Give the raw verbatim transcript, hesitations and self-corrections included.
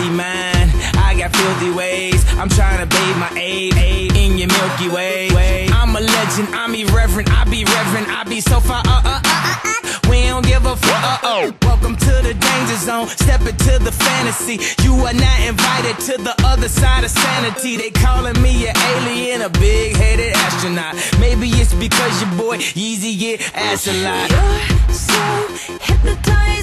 dirty mind. I got filthy ways. I'm trying to bathe my aid, aid in your Milky Way. I'm a legend, I'm irreverent, I be reverent, I be so far, uh, uh, uh, uh, uh. We don't give a fuck, uh, oh. Welcome to the danger zone, step into the fantasy. You are not invited to the other side of sanity. They calling me an alien, a big-headed astronaut. Maybe it's because your boy Yeezy get ass a lot. You're so hypnotized.